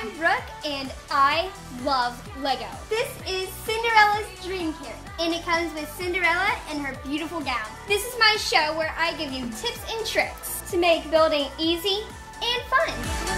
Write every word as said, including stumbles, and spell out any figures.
I'm Brooke, and I love Lego. This is Cinderella's Dream Kit, and it comes with Cinderella and her beautiful gown. This is my show where I give you tips and tricks to make building easy and fun.